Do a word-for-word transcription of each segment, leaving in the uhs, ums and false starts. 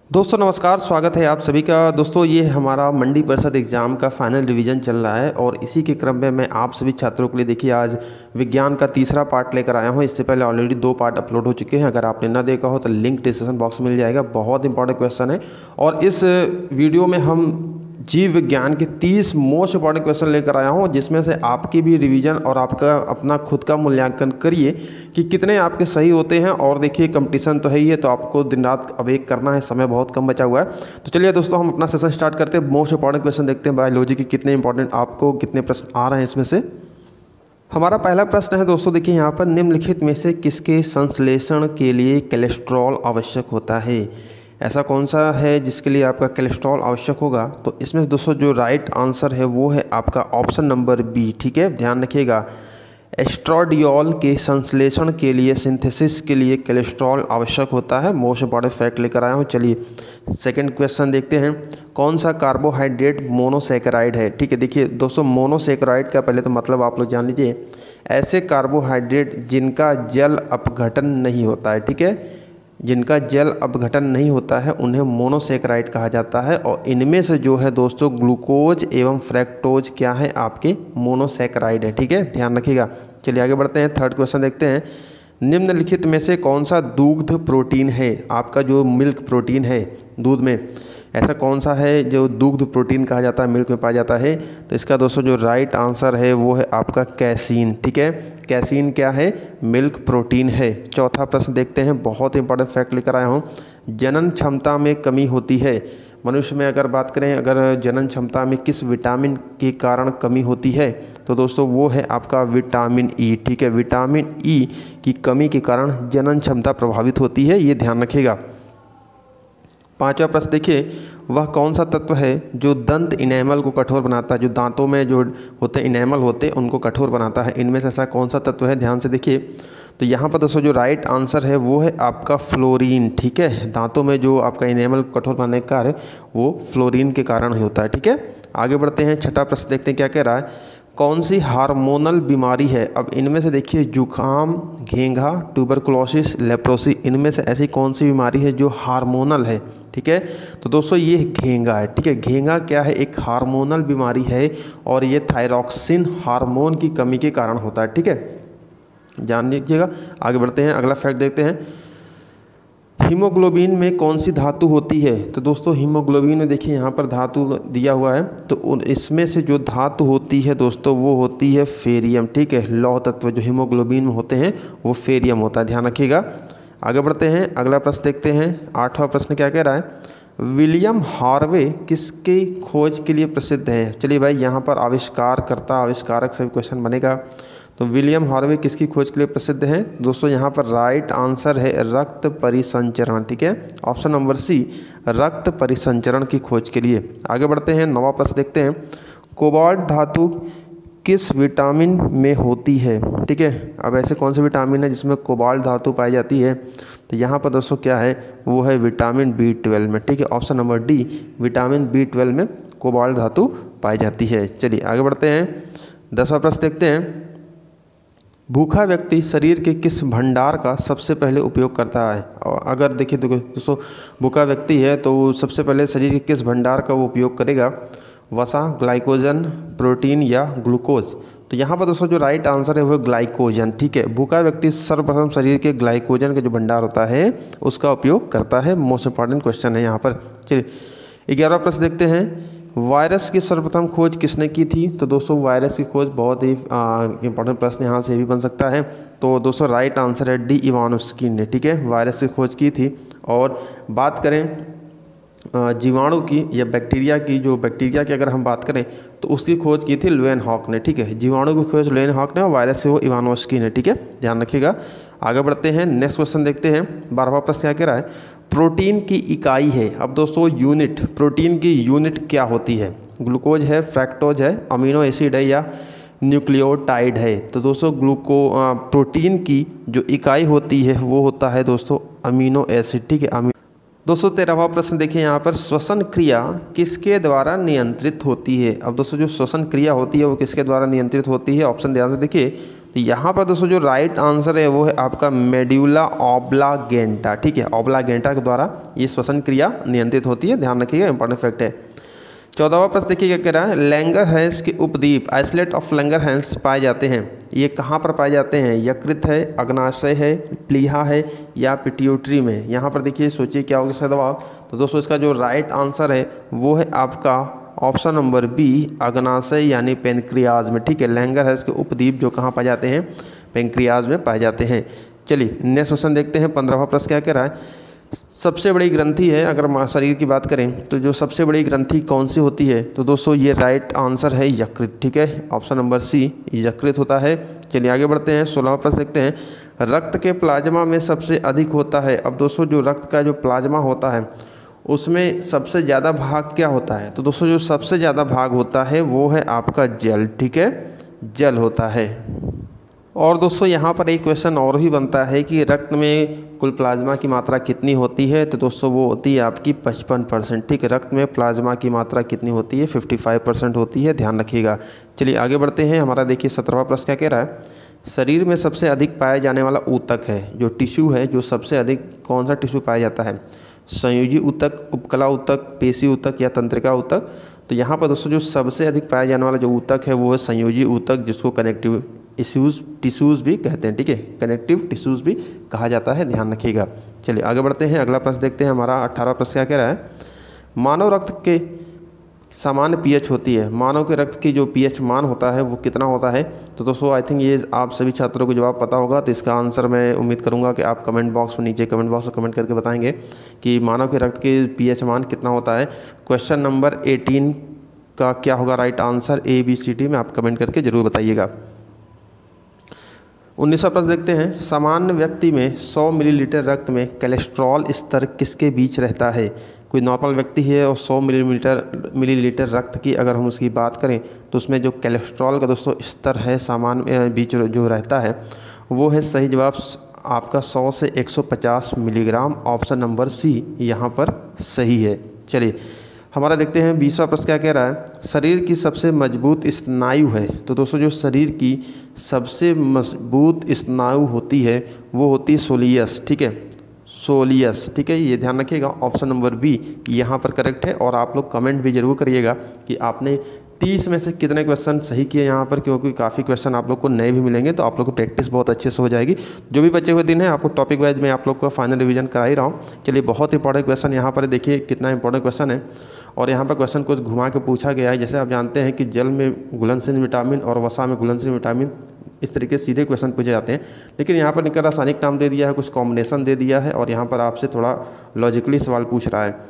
दोस्तों नमस्कार, स्वागत है आप सभी का। दोस्तों ये हमारा मंडी परिषद एग्ज़ाम का फाइनल रिवीजन चल रहा है और इसी के क्रम में मैं आप सभी छात्रों के लिए देखिए आज विज्ञान का तीसरा पार्ट लेकर आया हूं। इससे पहले ऑलरेडी दो पार्ट अपलोड हो चुके हैं, अगर आपने ना देखा हो तो लिंक डिस्क्रिप्शन बॉक्स में मिल जाएगा। बहुत इंपॉर्टेंट क्वेश्चन है और इस वीडियो में हम जीव विज्ञान के तीस मोस्ट इंपॉर्टेंट क्वेश्चन लेकर आया हूँ, जिसमें से आपकी भी रिवीजन और आपका अपना खुद का मूल्यांकन करिए कि कितने आपके सही होते हैं। और देखिए कंपटीशन तो है ही है, तो आपको दिन रात अब एक करना है, समय बहुत कम बचा हुआ है। तो चलिए दोस्तों हम अपना सेशन स्टार्ट करते हैं। मोस्ट इंपॉर्टेंट क्वेश्चन देखते हैं बायोलॉजी के कितने इंपॉर्टेंट आपको कितने प्रश्न आ रहे हैं इसमें से। हमारा पहला प्रश्न है दोस्तों, देखिए यहाँ पर निम्नलिखित में से किसके संश्लेषण के लिए कोलेस्ट्रॉल आवश्यक होता है। ऐसा कौन सा है जिसके लिए आपका कोलेस्ट्रॉल आवश्यक होगा। तो इसमें दोस्तों जो राइट आंसर है वो है आपका ऑप्शन नंबर बी। ठीक है, ध्यान रखिएगा, एस्ट्राडियोल के संश्लेषण के लिए, सिंथेसिस के लिए कोलेस्ट्रॉल आवश्यक होता है। मोस्ट इंपॉर्टेंट फैक्ट लेकर आया हूँ। चलिए सेकंड क्वेश्चन देखते हैं, कौन सा कार्बोहाइड्रेट मोनोसैकेराइड है। ठीक है, देखिए दोस्तों मोनोसैकेराइड का पहले तो मतलब आप लोग जान लीजिए, ऐसे कार्बोहाइड्रेट जिनका जल अपघटन नहीं होता है। ठीक है, जिनका जल अपघटन नहीं होता है उन्हें मोनोसैकेराइड कहा जाता है। और इनमें से जो है दोस्तों ग्लूकोज एवं फ्रैक्टोज क्या है, आपके मोनोसैकेराइड है। ठीक है, ध्यान रखिएगा। चलिए आगे बढ़ते हैं, थर्ड क्वेश्चन देखते हैं, निम्नलिखित में से कौन सा दुग्ध प्रोटीन है। आपका जो मिल्क प्रोटीन है दूध में, ऐसा कौन सा है जो दुग्ध प्रोटीन कहा जाता है, मिल्क में पाया जाता है। तो इसका दोस्तों जो राइट आंसर है वो है आपका कैसीन। ठीक है, कैसीन क्या है, मिल्क प्रोटीन है। चौथा प्रश्न देखते हैं, बहुत इंपॉर्टेंट फैक्ट लेकर आया हूँ, जनन क्षमता में कमी होती है। मनुष्य में अगर बात करें, अगर जनन क्षमता में किस विटामिन के कारण कमी होती है, तो दोस्तों वो है आपका विटामिन ई। ठीक है, विटामिन ई की कमी के कारण जनन क्षमता प्रभावित होती है, ये ध्यान रखिएगा। पांचवा प्रश्न देखिए, वह कौन सा तत्व है जो दंत इनेमल को कठोर बनाता है। जो दांतों में जो होते हैं इनेमल होते हैं उनको कठोर बनाता है, इनमें से ऐसा कौन सा तत्व है, ध्यान से देखिए। तो यहाँ पर दोस्तों जो राइट आंसर है वो है आपका फ्लोरीन। ठीक है, दांतों में जो आपका इनेमल को कठोर बनाने का कार्य वो फ्लोरीन के कारण ही होता है। ठीक है, आगे बढ़ते हैं, छठा प्रश्न देखते हैं क्या कह रहा है, कौन सी हार्मोनल बीमारी है। अब इनमें से देखिए जुकाम, घेंघा, ट्यूबरकुलोसिस, लेप्रोसी, इनमें से ऐसी कौन सी बीमारी है जो हार्मोनल है। ठीक है, तो दोस्तों ये घेंघा है। ठीक है, घेंघा क्या है, एक हार्मोनल बीमारी है और ये थायरॉक्सिन हार्मोन की कमी के कारण होता है। ठीक है, जान लीजिएगा। आगे बढ़ते हैं, अगला फैक्ट देखते हैं, हीमोग्लोबिन में कौन सी धातु होती है। तो दोस्तों हीमोग्लोबिन में देखिए यहाँ पर धातु दिया हुआ है, तो इसमें से जो धातु होती है दोस्तों वो होती है फेरियम। ठीक है, लौह तत्व जो हीमोग्लोबिन में होते हैं वो फेरियम होता है, ध्यान रखिएगा। आगे बढ़ते हैं, अगला प्रश्न देखते हैं, आठवां प्रश्न क्या कह रहा है, विलियम हार्वे किसकी खोज के लिए प्रसिद्ध है। चलिए भाई यहाँ पर आविष्कारकर्ता आविष्कारक से क्वेश्चन बनेगा। तो विलियम हार्वे किसकी खोज के लिए प्रसिद्ध हैं। दोस्तों यहाँ पर राइट आंसर है रक्त परिसंचरण। ठीक है, ऑप्शन नंबर सी, रक्त परिसंचरण की खोज के लिए। आगे बढ़ते हैं, नवा प्रश्न देखते हैं, कोबाल्ट धातु किस विटामिन में होती है। ठीक है, अब ऐसे कौन से विटामिन है जिसमें कोबाल्ट धातु पाई जाती है। तो यहाँ पर दोस्तों क्या है, वो है विटामिन बी ट्वेल्व में। ठीक है, option number D, vitamin B twelve में कोबाल्ट धातु पाई जाती है। चलिए आगे बढ़ते हैं, दसवां प्रश्न देखते हैं, भूखा व्यक्ति शरीर के किस भंडार का सबसे पहले उपयोग करता है। और अगर देखिए तो दोस्तों भूखा व्यक्ति है तो सबसे पहले शरीर के किस भंडार का वो उपयोग करेगा, वसा, ग्लाइकोजन, प्रोटीन या ग्लूकोज। तो यहाँ पर दोस्तों जो राइट आंसर है वो ग्लाइकोजन। ठीक है, भूखा व्यक्ति सर्वप्रथम शरीर के ग्लाइकोजन का जो भंडार होता है उसका उपयोग करता है। मोस्ट इंपॉर्टेंट क्वेश्चन है यहाँ पर। चलिए ग्यारहवां प्रश्न देखते हैं, वायरस की सर्वप्रथम खोज किसने की थी। तो दोस्तों वायरस की खोज बहुत ही इंपॉर्टेंट प्रश्न यहाँ से भी बन सकता है। तो दोस्तों राइट आंसर है डी, इवानोव्स्की ने। ठीक है, वायरस की खोज की थी। और बात करें जीवाणु की या बैक्टीरिया की, जो बैक्टीरिया की अगर हम बात करें तो उसकी खोज की थी ल्यूएनहॉक ने। ठीक है, जीवाणु की खोज ल्यूएनहॉक ने और वायरस से वो इवानोव्स्की ने। ठीक है, ध्यान रखिएगा। आगे बढ़ते हैं, नेक्स्ट क्वेश्चन देखते हैं, बारहवां प्रश्न क्या कह रहा है, प्रोटीन की इकाई है। अब दोस्तों यूनिट, प्रोटीन की यूनिट क्या होती है, ग्लूकोज है, फ्रैक्टोज है, अमीनो एसिड है या न्यूक्लियोटाइड है। तो दोस्तों ग्लूको प्रोटीन की जो इकाई होती है वो होता है दोस्तों अमीनो एसिड। ठीक है, दोस्तों तेरहवां प्रश्न देखिए यहाँ पर, श्वसन क्रिया किसके द्वारा नियंत्रित होती है। अब दोस्तों जो श्वसन क्रिया होती है वो किसके द्वारा नियंत्रित होती है, ऑप्शन ध्यान से देखिए, तो यहाँ पर दोस्तों जो राइट आंसर है वो है आपका मेड्यूला ऑब्लागेंटा, ठीक है। ऑब्लागेंटा के द्वारा ये श्वसन क्रिया नियंत्रित होती है, ध्यान रखिएगा, इंपॉर्टेंट फैक्ट है। चौदहवा प्रश्न देखिए क्या कह रहा है, लैंगरहैंस के उपद्वीप आइसलेट ऑफ लैंगरहैंस पाए जाते हैं, ये कहाँ पर पाए जाते हैं? यकृत है, अग्नाशय है, प्लीहा है या पिट्यूटरी में? यहाँ पर देखिए सोचिए क्या होगा इसका जवाब। तो दोस्तों इसका जो राइट आंसर है वो है आपका ऑप्शन नंबर बी, अग्नाशय यानी पेनक्रियाज में, ठीक है। लैंगरहैंस के उपद्वीप जो कहाँ पाए जाते हैं? पेनक्रियाज में पाए जाते हैं। चलिए नेक्स्ट क्वेश्चन देखते हैं। पंद्रहवा प्रश्न क्या कह रहा है, सबसे बड़ी ग्रंथि है, अगर शरीर की बात करें तो जो सबसे बड़ी ग्रंथि कौन सी होती है? तो दोस्तों ये राइट आंसर है यकृत, ठीक है। ऑप्शन नंबर सी यकृत होता है। चलिए आगे बढ़ते हैं। सोलहवां प्रश्न देखते हैं, रक्त के प्लाज्मा में सबसे अधिक होता है। अब दोस्तों जो रक्त का जो प्लाज्मा होता है उसमें सबसे ज़्यादा भाग क्या होता है? तो दोस्तों जो सबसे ज़्यादा भाग होता है वो है आपका जल, ठीक है, जल होता है। और दोस्तों यहाँ पर एक क्वेश्चन और भी बनता है कि रक्त में कुल प्लाज्मा की मात्रा कितनी होती है? तो दोस्तों वो होती है आपकी पचपन परसेंट, ठीक है। रक्त में प्लाज्मा की मात्रा कितनी होती है? पचपन परसेंट होती है, ध्यान रखिएगा। चलिए आगे बढ़ते हैं। हमारा देखिए सत्रहवां प्रश्न क्या कह रहा है, शरीर में सबसे अधिक पाया जाने वाला ऊतक है, जो टिश्यू है, जो सबसे अधिक कौन सा टिश्यू पाया जाता है? संयोजी ऊतक, उपकला ऊतक, पेशी ऊतक या तंत्रिका ऊतक? तो यहाँ पर दोस्तों जो सबसे अधिक पाया जाने वाला जो ऊतक है वो है संयोजी ऊतक, जिसको कनेक्टिव इश्यूज़ टिश्यूज़ भी कहते हैं, ठीक है, कनेक्टिव टिश्यूज़ भी कहा जाता है, ध्यान रखिएगा। चलिए आगे बढ़ते हैं। अगला प्रश्न देखते हैं। हमारा अठारह प्रश्न क्या कह रहा है, मानव रक्त के सामान्य पीएच होती है, मानव के रक्त की जो पीएच मान होता है वो कितना होता है? तो दोस्तों आई थिंक ये आप सभी छात्रों को जवाब पता होगा, तो इसका आंसर मैं उम्मीद करूंगा कि आप कमेंट बॉक्स में, नीचे कमेंट बॉक्स में कमेंट करके बताएंगे कि मानव के रक्त के पीएच मान कितना होता है। क्वेश्चन नंबर एटीन का क्या होगा right answer? A B C D में आप कमेंट करके जरूर बताइएगा। उन्नीसवां प्रश्न देखते हैं, सामान्य व्यक्ति में सौ मिलीलीटर रक्त में कोलेस्ट्रॉल स्तर किसके बीच रहता है? कोई नॉर्मल व्यक्ति है और सौ मिलीलीटर मिलीलीटर रक्त की अगर हम उसकी बात करें तो उसमें जो कोलेस्ट्रॉल का दोस्तों स्तर है सामान्य बीच जो रहता है वो है सही जवाब आपका सौ से एक सौ पचास मिलीग्राम। ऑप्शन नंबर सी यहाँ पर सही है। चलिए हमारा देखते हैं बीसवां प्रश्न क्या कह रहा है, शरीर की सबसे मजबूत स्नायु है। तो दोस्तों जो शरीर की सबसे मजबूत स्नायु होती है वो होती है सोलियस, ठीक है, सोलियस, ठीक है, ये ध्यान रखिएगा। ऑप्शन नंबर बी यहाँ पर करेक्ट है। और आप लोग कमेंट भी जरूर करिएगा कि आपने तीस में से कितने क्वेश्चन सही किए यहाँ पर, क्योंकि काफ़ी क्वेश्चन आप लोग को नए भी मिलेंगे, तो आप लोग को प्रैक्टिस बहुत अच्छे से हो जाएगी। जो भी बचे हुए दिन है आपको टॉपिक वाइज में आप लोग का फाइनल रिवीजन करा ही रहा हूँ। चलिए बहुत इंपॉर्टेंट क्वेश्चन यहाँ पर देखिए, कितना इंपॉर्टेंट क्वेश्चन है। और यहाँ पर क्वेश्चन कुछ घुमा के पूछा गया है। जैसे आप जानते हैं कि जल में घुलनशील विटामिन और वसा में घुलनशील विटामिन, इस तरीके से सीधे क्वेश्चन पूछे जाते हैं, लेकिन यहाँ पर निकल रासायनिक नाम दे दिया है, कुछ कॉम्बिनेशन दे दिया है और यहाँ पर आपसे थोड़ा लॉजिकली सवाल पूछ रहा है।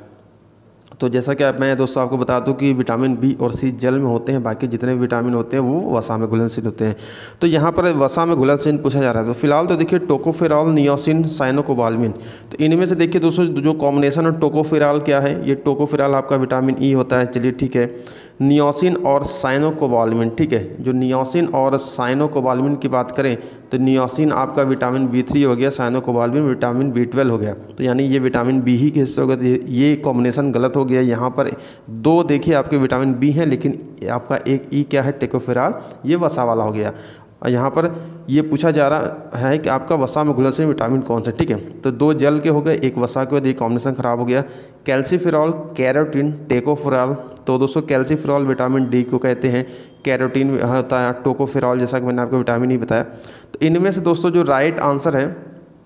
तो जैसा कि मैं दोस्तों आपको बता दूं कि विटामिन बी और सी जल में होते हैं, बाकी जितने विटामिन होते हैं वो वसा में घुलनशील होते हैं। तो यहाँ पर वसा में घुलनशील पूछा जा रहा है। तो फिलहाल तो देखिए टोकोफेरॉल, नियोसिन, साइनोकोबाल्मिन, तो इनमें से देखिए दोस्तों जो कॉम्बिनेशन है टोकोफेरॉल क्या है, ये टोकोफेरॉल आपका विटामिन ई होता है। चलिए ठीक है, नियोसिन और साइनोकोबाल्मिन, ठीक है, जो नियोसिन और साइनोकोबाल्मिन की बात करें तो नियोसिन आपका विटामिन बी थ्री हो गया, साइनोकोबाल्मिन विटामिन बी ट्वेल्व हो गया। तो यानी ये विटामिन बी ही के हिस्से हो गए, ये कॉम्बिनेशन गलत हो गया। यहाँ पर दो देखिए आपके विटामिन बी हैं, लेकिन आपका एक ई क्या है टोकोफेरॉल, ये वसा वाला हो गया। और यहाँ पर ये पूछा जा रहा है कि आपका वसा में घुलनशील विटामिन कौन सा, ठीक है। तो दो जल के हो गए, एक वसा के, एक कॉम्बिनेशन खराब हो गया। कैल्सीफेरॉल, कैरोटीन, टोकोफेरॉल, तो दोस्तों कैल्सीफेरॉल विटामिन डी को कहते हैं, कैरोटीन होता है, टोकोफेरॉल जैसा कि मैंने आपको विटामिन ही बताया। तो इनमें से दोस्तों जो राइट आंसर है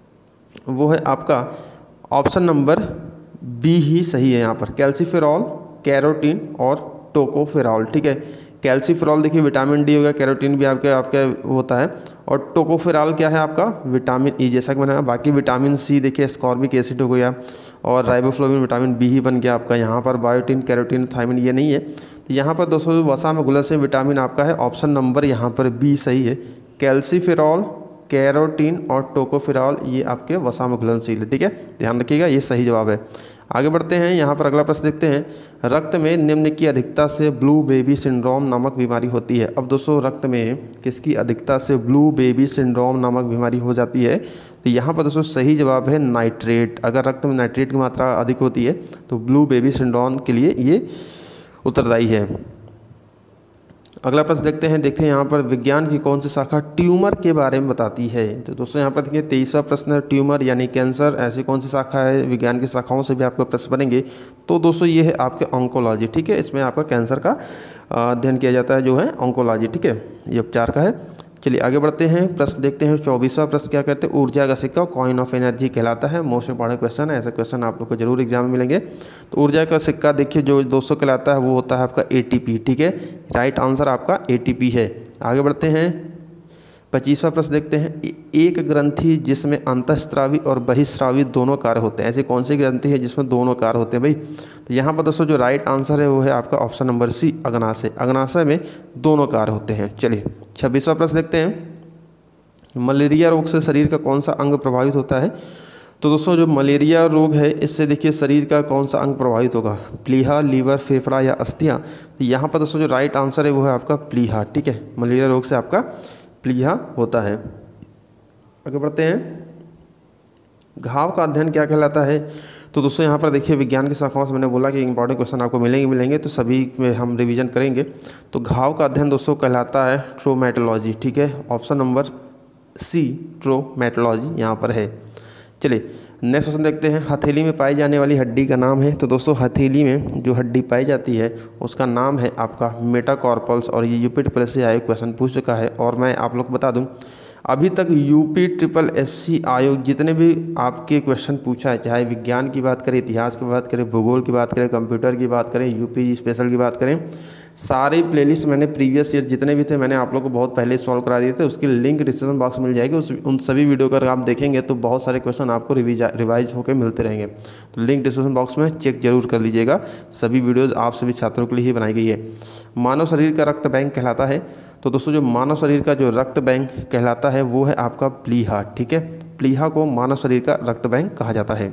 वो है आपका ऑप्शन नंबर बी ही सही है। यहाँ पर कैल्सीफेरॉल, कैरोटीन और टोकोफेरॉल, ठीक है। कैल्सीफेरॉल देखिए विटामिन डी हो गया, कैरोटीन भी आपके आपके होता है, और टोकोफेरॉल क्या है आपका विटामिन ई जैसा कि मैंने। बाकी विटामिन सी देखिए एस्कॉर्बिक एसिड हो गया, और राइबोफ्लोविन विटामिन बी ही बन गया आपका। यहाँ पर बायोटिन, कैरोटीन, थायमिन ये नहीं है। तो यहाँ पर दोस्तों वसा में घुलनशील विटामिन आपका है ऑप्शन नंबर यहाँ पर बी सही है। कैल्सीफेरॉल, कैरोटीन और टोकोफेरॉल ये आपके वसा में घुलनशील है, ठीक है, ध्यान रखिएगा, ये सही जवाब है। आगे बढ़ते हैं। यहाँ पर अगला प्रश्न देखते हैं, रक्त में निम्न की अधिकता से ब्लू बेबी सिंड्रोम नामक बीमारी होती है। अब दोस्तों रक्त में किसकी अधिकता से ब्लू बेबी सिंड्रोम नामक बीमारी हो जाती है? तो यहाँ पर दोस्तों सही जवाब है नाइट्रेट। अगर रक्त में नाइट्रेट की मात्रा अधिक होती है तो ब्लू बेबी सिंड्रोम के लिए ये उत्तरदायी है। अगला प्रश्न देखते हैं देखते हैं यहाँ पर विज्ञान की कौन सी शाखा ट्यूमर के बारे में बताती है। तो दोस्तों यहाँ पर देखिए तेईसवा प्रश्न है ट्यूमर यानी कैंसर, ऐसी कौन सी शाखा है, विज्ञान की शाखाओं से भी आपको प्रश्न बनेंगे। तो दोस्तों ये है आपके ऑन्कोलॉजी, ठीक है, इसमें आपका कैंसर का अध्ययन किया जाता है जो है ऑन्कोलॉजी, ठीक है, ये उपचार का है। चलिए आगे बढ़ते हैं, प्रश्न देखते हैं चौबीसवां प्रश्न क्या कहते हैं, ऊर्जा का सिक्का कॉइन ऑफ एनर्जी कहलाता है। मोस्ट इंपॉर्टेंट क्वेश्चन है, ऐसा क्वेश्चन आप लोग को जरूर एग्जाम में मिलेंगे। तो ऊर्जा का सिक्का देखिए जो दोस्तों कहलाता है वो होता है आपका एटीपी, ठीक है, राइट आंसर आपका एटीपी है। आगे बढ़ते हैं पच्चीसवां प्रश्न देखते हैं, एक ग्रंथि जिसमें अंतःस्रावी और बहिस्रावी दोनों कार्य होते हैं, ऐसी कौन सी ग्रंथि है जिसमें दोनों कार्य होते हैं भाई। तो यहाँ पर दोस्तों जो राइट आंसर है वो है आपका ऑप्शन नंबर सी अग्नाशय, अग्नाशय में दोनों कार्य होते हैं। चलिए छब्बीसवां प्रश्न देखते हैं, मलेरिया रोग से शरीर का कौन सा अंग प्रभावित होता है। तो दोस्तों जो मलेरिया रोग है इससे देखिए शरीर का कौन सा अंग प्रभावित होगा, प्लीहा, लीवर, फेफड़ा या अस्थियाँ। तो यहाँ पर दोस्तों जो राइट आंसर है वो है आपका प्लीहा, ठीक है, मलेरिया रोग से आपका प्लीहा होता है। आगे बढ़ते हैं, घाव का अध्ययन क्या कहलाता है। तो दोस्तों यहाँ पर देखिए विज्ञान की शाखाओं से मैंने बोला कि इंपॉर्टेंट क्वेश्चन आपको मिलेंगे मिलेंगे तो सभी में हम रिवीजन करेंगे। तो घाव का अध्ययन दोस्तों कहलाता है ट्रोमेटोलॉजी, ठीक है, ऑप्शन नंबर सी ट्रोमेटोलॉजी यहाँ पर है। चलिए नेक्स्ट क्वेश्चन देखते हैं, हथेली में पाई जाने वाली हड्डी का नाम है। तो दोस्तों हथेली में जो हड्डी पाई जाती है उसका नाम है आपका मेटाकार्पल्स, और ये यूपी ट्रिपल एस सी आयोग क्वेश्चन पूछ चुका है। और मैं आप लोग को बता दूं अभी तक यूपी ट्रिपल एस सी आयोग जितने भी आपके क्वेश्चन पूछा है, चाहे विज्ञान की बात करें, इतिहास की बात करें, भूगोल की बात करें, कंप्यूटर की बात करें, यूपी स्पेशल की बात करें, सारे प्लेलिस्ट मैंने प्रीवियस ईयर जितने भी थे मैंने आप लोग को बहुत पहले सॉल्व करा दिए थे। उसकी लिंक डिस्क्रिप्शन बॉक्स मिल जाएगी, उस उन सभी वीडियो का अगर आप देखेंगे तो बहुत सारे क्वेश्चन आपको रिवीजा रिवाइज होकर मिलते रहेंगे। तो लिंक डिस्क्रिप्शन बॉक्स में चेक जरूर कर लीजिएगा, सभी वीडियोज़ आप सभी छात्रों के लिए ही बनाई गई है। मानव शरीर का रक्त बैंक कहलाता है। तो दोस्तों जो मानव शरीर का जो रक्त बैंक कहलाता है वो है आपका प्लीहा, ठीक है, प्लीहा को मानव शरीर का रक्त बैंक कहा जाता है।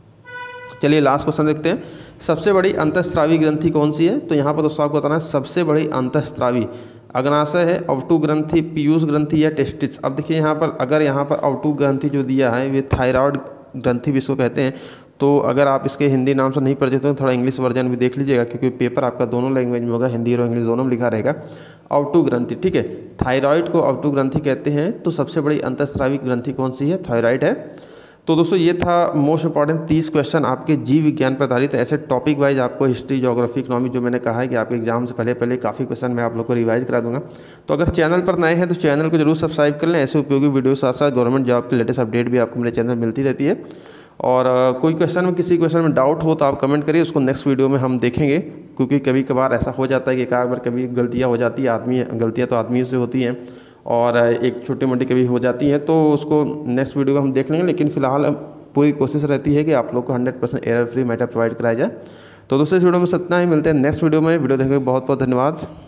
चलिए लास्ट क्वेश्चन देखते हैं, सबसे बड़ी अंतःस्रावी ग्रंथि कौन सी है। तो यहाँ पर दोस्तों आपको बताना है सबसे बड़ी अंतःस्रावी अग्नाशय है, अवटु ग्रंथि, पीयूष ग्रंथि या टेस्टिस। अब देखिए यहाँ पर अगर यहाँ पर अवटु ग्रंथि जो दिया है ये थायराइड ग्रंथि भी इसको कहते हैं। तो अगर आप इसके हिंदी नाम से नहीं परिचित हो तो थोड़ा इंग्लिश वर्जन भी देख लीजिएगा, क्योंकि पेपर आपका दोनों लैंग्वेज में होगा, हिंदी और इंग्लिश दोनों में लिखा रहेगा। अवटु ग्रंथि, ठीक है, थायराइड को अवटु ग्रंथि कहते हैं। तो सबसे बड़ी अंतःस्रावी ग्रंथि कौन सी है, थायराइड है। तो दोस्तों ये था मोस्ट इंपॉर्टेंट तीस क्वेश्चन आपके जीव विज्ञान पर आधारित। ऐसे टॉपिक वाइज आपको हिस्ट्री, ज्योग्राफी, इकोनॉमी जो मैंने कहा है कि आपके एग्जाम से पहले पहले काफ़ी क्वेश्चन मैं आप लोग को रिवाइज करा दूंगा। तो अगर चैनल पर नए हैं तो चैनल को जरूर सब्सक्राइब कर लें, ऐसे उपयोगी वीडियो साथ साथ गवर्नमेंट जॉब की लेटेस्ट अपडेट भी आपको मेरे चैनल मिलती रहती है। और कोई क्वेश्चन में किसी क्वेश्चन में डाउट हो तो आप कमेंट करिए, उसको नेक्स्ट वीडियो में हम देखेंगे, क्योंकि कभी कभार ऐसा हो जाता है कि एक बार कभी गलतियाँ हो जाती है, आदमी गलतियाँ तो आदमियों से होती हैं और एक छोटी मोटी कभी हो जाती हैं, तो उसको नेक्स्ट वीडियो में हम देख लेंगे। लेकिन फिलहाल पूरी कोशिश रहती है कि आप लोग को hundred percent error free matter provide कराया जाए। तो दोस्तों इस वीडियो में इतना ही, मिलते हैं नेक्स्ट वीडियो में। वीडियो देखने के बहुत बहुत धन्यवाद।